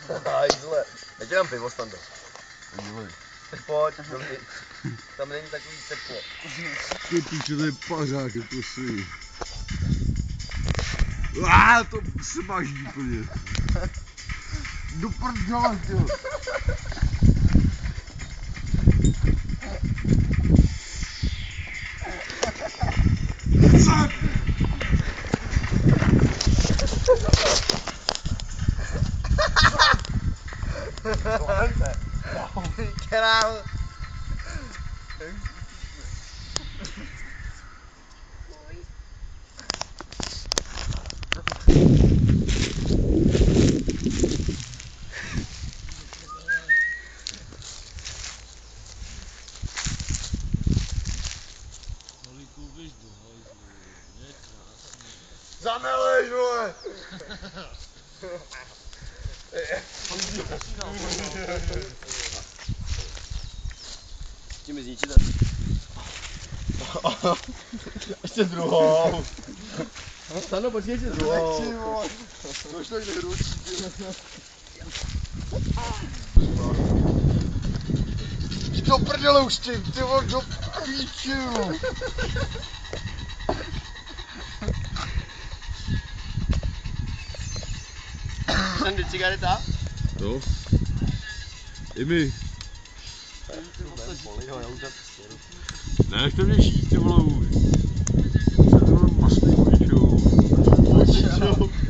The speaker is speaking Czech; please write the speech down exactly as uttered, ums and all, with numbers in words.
Hajzle. Já tě dám pivo, Stando. Tak pojď, dobrý. Tam není takový teplo. Ty píče, to je pařák, je prosím. Áááá, to se maží úplně. Do prdele, tyjo. Tohle se. Krávo. Zameleš, vole! Tím mi zničíte. Ještě druhou. Stano, počkej, ještě druhou. Nechci, vole. To už tak nehručí, do prdele už tím, ty vole, do píči, vole. Sandy, cigareta? Jo. I my. Ne, jak to mě šíť, ty vole, už. To je masný, kudičou.